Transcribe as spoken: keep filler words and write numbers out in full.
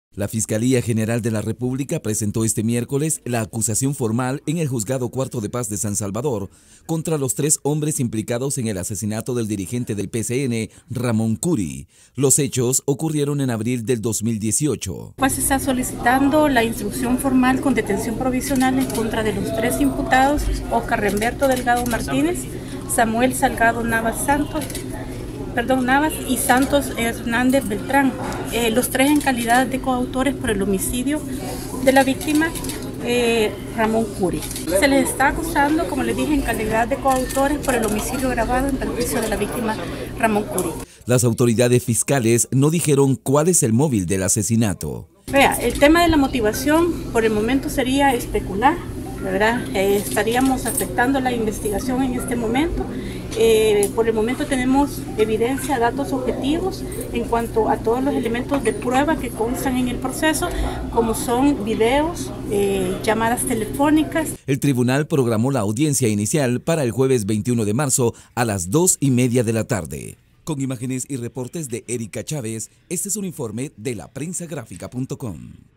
La Fiscalía General de la República presentó este miércoles la acusación formal en el Juzgado Cuarto de Paz de San Salvador contra los tres hombres implicados en el asesinato del dirigente del P C N, Ramón Curi. Los hechos ocurrieron en abril del dos mil dieciocho. Pues se está solicitando la instrucción formal con detención provisional en contra de los tres imputados: Oscar Remberto Delgado Martínez, Samuel Salgado Navas Santos, Perdón, Navas y Santos Hernández Beltrán, eh, los tres en calidad de coautores por el homicidio de la víctima eh, Ramón Curi. Se les está acusando, como les dije, en calidad de coautores por el homicidio agravado en perjuicio de la víctima Ramón Curi. Las autoridades fiscales no dijeron cuál es el móvil del asesinato. Vea, el tema de la motivación por el momento sería especular, ¿verdad? Eh, estaríamos afectando la investigación en este momento. Eh, por el momento tenemos evidencia, datos objetivos en cuanto a todos los elementos de prueba que constan en el proceso, como son videos, eh, llamadas telefónicas. El tribunal programó la audiencia inicial para el jueves veintiuno de marzo a las dos y media de la tarde. Con imágenes y reportes de Erika Chávez, este es un informe de la prensa gráfica punto com.